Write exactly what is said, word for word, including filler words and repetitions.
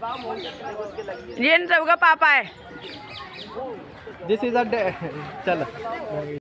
ये इन सबका पापा है। दिस इज अ चल